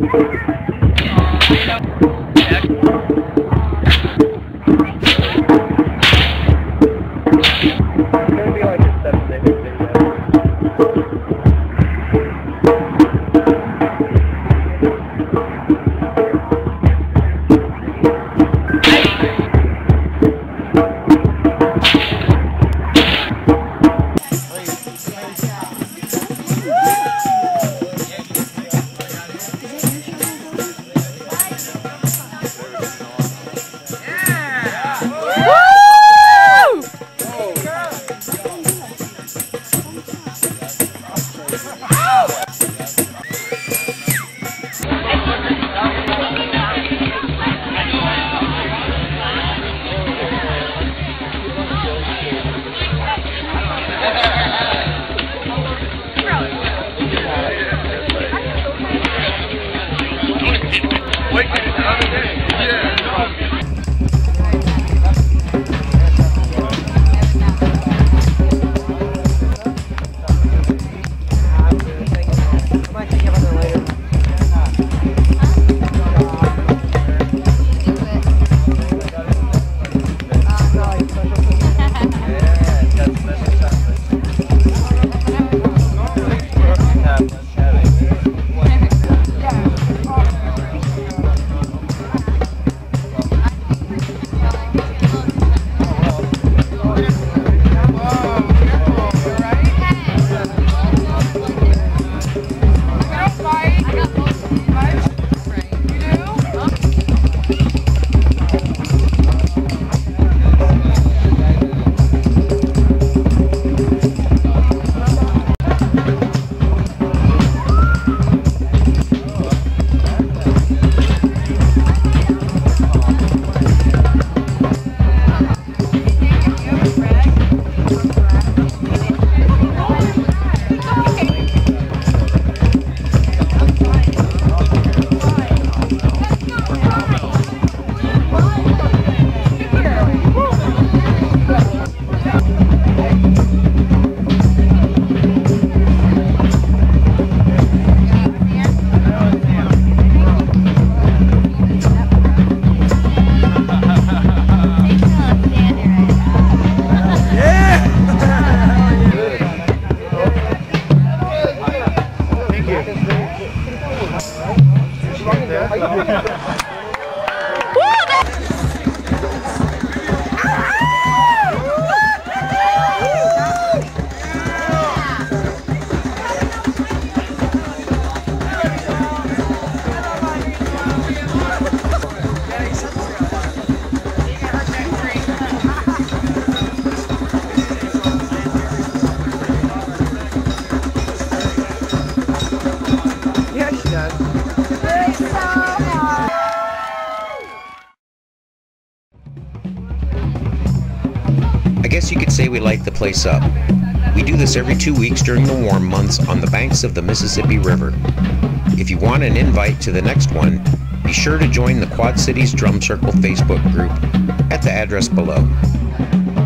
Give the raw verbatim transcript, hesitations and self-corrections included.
I guess you could say we light the place up. We do this every two weeks during the warm months on the banks of the Mississippi River. If you want an invite to the next one, be sure to join the Quad Cities Drum Circle Facebook group at the address below.